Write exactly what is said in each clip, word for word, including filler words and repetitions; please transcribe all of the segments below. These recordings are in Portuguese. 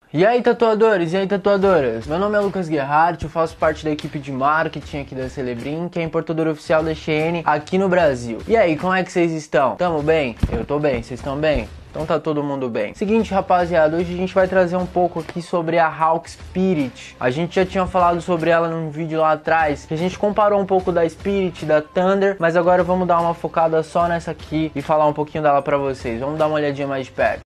E aí, tatuadores, e aí, tatuadoras? Meu nome é Lucas Guerhardt, eu faço parte da equipe de marketing aqui da Celebrim, que é a importadora oficial da Shein aqui no Brasil. E aí, como é que vocês estão? Tamo bem? Eu tô bem, vocês estão bem? Então tá todo mundo bem. Seguinte, rapaziada, hoje a gente vai trazer um pouco aqui sobre a Hawk Spirit. A gente já tinha falado sobre ela num vídeo lá atrás, que a gente comparou um pouco da Spirit, da Thunder, mas agora vamos dar uma focada só nessa aqui e falar um pouquinho dela pra vocês. Vamos dar uma olhadinha mais de perto.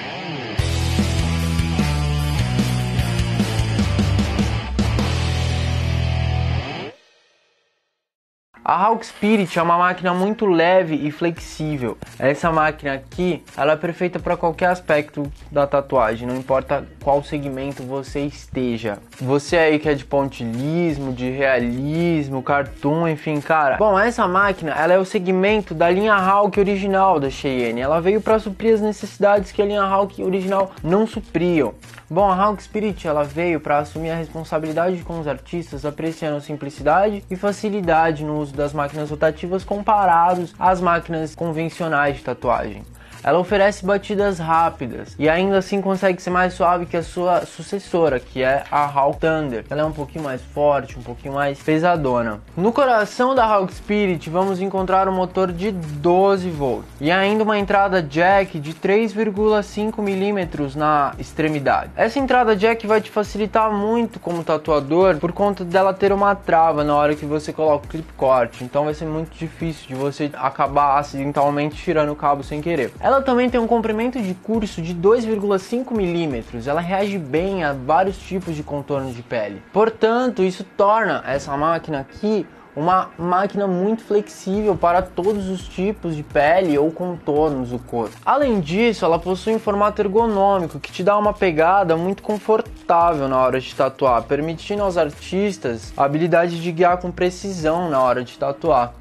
A Hawk Spirit é uma máquina muito leve e flexível. Essa máquina aqui, ela é perfeita para qualquer aspecto da tatuagem, não importa qual segmento você esteja. Você aí que é de pontilhismo, de realismo, cartoon, enfim, cara. Bom, essa máquina, ela é o segmento da linha Hawk original da Shein. Ela veio para suprir as necessidades que a linha Hawk original não supriam. Bom, a Hawk Spirit, ela veio para assumir a responsabilidade com os artistas, apreciando simplicidade e facilidade no uso das máquinas rotativas comparados às máquinas convencionais de tatuagem. Ela oferece batidas rápidas e ainda assim consegue ser mais suave que a sua sucessora, que é a Hawk Thunder. Ela é um pouquinho mais forte, um pouquinho mais pesadona. No coração da Hawk Spirit vamos encontrar um motor de doze volts e ainda uma entrada jack de três vírgula cinco milímetros na extremidade. Essa entrada jack vai te facilitar muito como tatuador por conta dela ter uma trava na hora que você coloca o clip corte, então vai ser muito difícil de você acabar acidentalmente tirando o cabo sem querer. Ela também tem um comprimento de curso de dois vírgula cinco milímetros, ela reage bem a vários tipos de contorno de pele. Portanto, isso torna essa máquina aqui uma máquina muito flexível para todos os tipos de pele ou contornos do corpo. Além disso, ela possui um formato ergonômico que te dá uma pegada muito confortável na hora de tatuar, permitindo aos artistas a habilidade de guiar com precisão na hora de tatuar.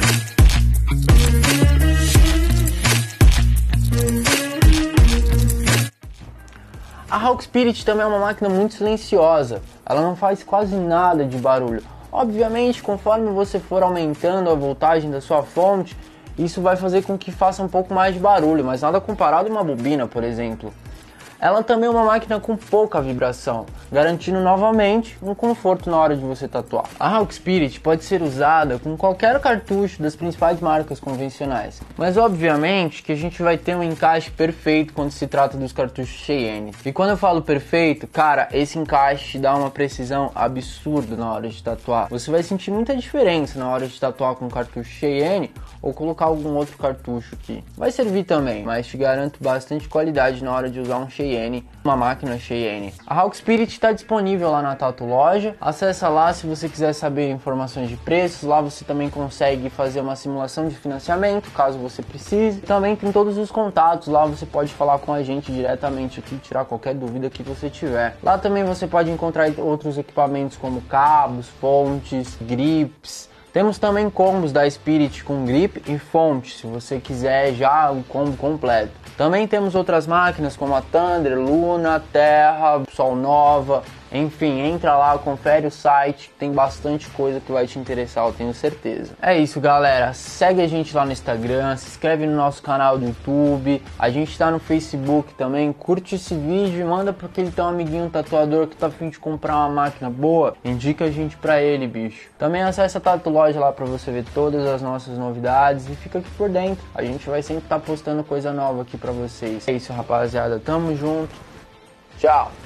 A Hawk Spirit também é uma máquina muito silenciosa, ela não faz quase nada de barulho. Obviamente, conforme você for aumentando a voltagem da sua fonte, isso vai fazer com que faça um pouco mais de barulho, mas nada comparado a uma bobina, por exemplo. Ela também é uma máquina com pouca vibração, garantindo novamente um conforto na hora de você tatuar. A Hawk Spirit pode ser usada com qualquer cartucho das principais marcas convencionais, mas obviamente que a gente vai ter um encaixe perfeito quando se trata dos cartuchos Shein. E quando eu falo perfeito, cara, esse encaixe te dá uma precisão absurda na hora de tatuar. Você vai sentir muita diferença na hora de tatuar com cartucho Shein ou colocar algum outro cartucho aqui. Vai servir também, mas te garanto bastante qualidade na hora de usar um Shein, uma máquina Shein. A Hawk Spirit está disponível lá na Tatu Loja. Acessa lá se você quiser saber informações de preços. Lá você também consegue fazer uma simulação de financiamento, caso você precise. Também tem todos os contatos. Lá você pode falar com a gente diretamente aqui, tirar qualquer dúvida que você tiver. Lá também você pode encontrar outros equipamentos como cabos, fontes, grips. Temos também combos da Spirit com grip e fonte, se você quiser já o combo completo. Também temos outras máquinas como a Thunder, Luna, Terra, Sol Nova. Enfim, entra lá, confere o site, tem bastante coisa que vai te interessar, eu tenho certeza. É isso, galera, segue a gente lá no Instagram, se inscreve no nosso canal do YouTube, a gente tá no Facebook também, curte esse vídeo e manda pra aquele teu amiguinho tatuador que tá a fim de comprar uma máquina boa, indica a gente pra ele, bicho. Também acessa a Tatu Loja lá pra você ver todas as nossas novidades e fica aqui por dentro, a gente vai sempre estar tá postando coisa nova aqui pra vocês. É isso, rapaziada, tamo junto, tchau!